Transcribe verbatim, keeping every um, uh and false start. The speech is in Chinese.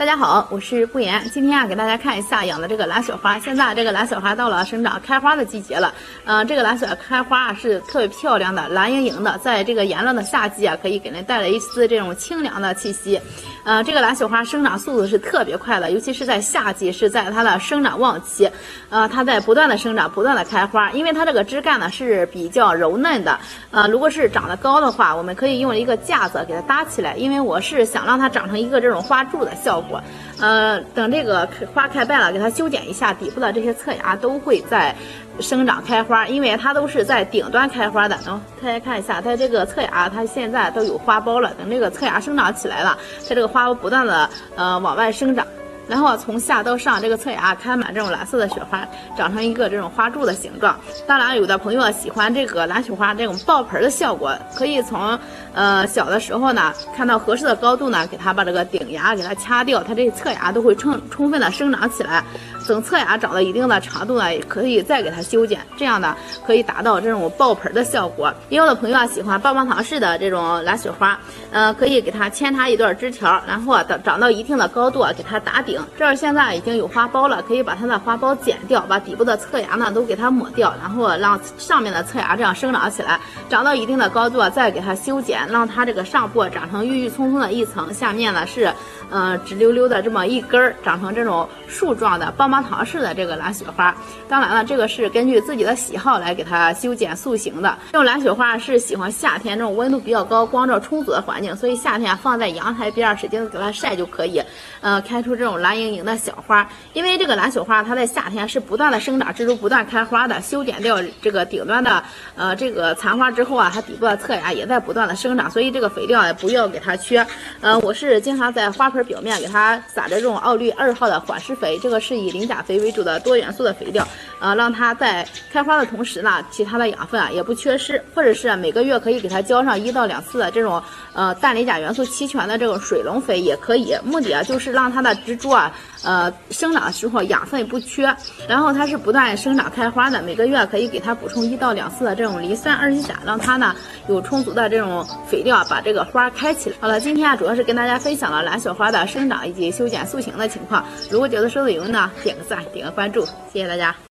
大家好，我是不言。今天啊，给大家看一下养的这个蓝雪花。现在这个蓝雪花到了生长开花的季节了。嗯、呃，这个蓝雪开花啊是特别漂亮的，蓝莹莹的，在这个炎热的夏季啊，可以给人带来一丝这种清凉的气息。呃，这个蓝雪花生长速度是特别快的，尤其是在夏季，是在它的生长旺期。呃，它在不断的生长，不断的开花，因为它这个枝干呢是比较柔嫩的。呃，如果是长得高的话，我们可以用一个架子给它搭起来，因为我是想让它长成一个这种花柱的效果。呃，等这个花开败了，给它修剪一下，底部的这些侧芽都会在生长开花，因为它都是在顶端开花的。然后大家看一下，它这个侧芽，它现在都有花苞了。等这个侧芽生长起来了，它这个花苞不断的呃往外生长。然后从下到上，这个侧芽开满这种蓝色的雪花，长成一个这种花柱的形状。当然，有的朋友喜欢这个蓝雪花这种爆盆的效果，可以从呃小的时候呢，看到合适的高度呢，给它把这个顶芽给它掐掉，它这侧芽都会充充分的生长起来。等侧芽长到一定的长度呢，也可以再给它修剪，这样呢可以达到这种爆盆的效果。也有的朋友啊喜欢棒棒糖式的这种蓝雪花，呃，可以给它扦插一段枝条，然后啊等长到一定的高度啊，给它打顶。这儿现在已经有花苞了，可以把它的花苞剪掉，把底部的侧芽呢都给它抹掉，然后让上面的侧芽这样生长起来，长到一定的高度啊，再给它修剪，让它这个上部长成郁郁葱葱的一层，下面呢是呃直溜溜的这么一根儿，长成这种树状的棒棒糖式的这个蓝雪花。当然了，这个是根据自己的喜好来给它修剪塑形的。这种蓝雪花是喜欢夏天这种温度比较高、光照充足的环境，所以夏天放在阳台边使劲给它晒就可以，呃，开出这种蓝莹莹的小花。因为这个蓝雪花它在夏天是不断的生长，蜘蛛不断开花的，修剪掉这个顶端的呃这个残花之后啊，它底部的侧芽也在不断的生长，所以这个肥料也不要给它缺。呃，我是经常在花盆表面给它撒着这种奥氯二号的缓释肥，这个是以磷钾肥为主的多元素的肥料，呃，让它在开花的同时呢，其他的养分啊也不缺失，或者是每个月可以给它浇上一到两次的这种呃氮磷钾元素齐全的这种水溶肥也可以，目的啊就是让它的植株啊呃生长的时候养分不缺，然后它是不断生长开花的，每个月可以给它补充一到两次的这种磷酸二烯钾，让它呢有充足的这种肥料把这个花开起来。好了，今天啊主要是跟大家分享了蓝雪花的生长以及修剪塑形的情况，如果觉得说的有用呢，点个赞，点个关注，谢谢大家。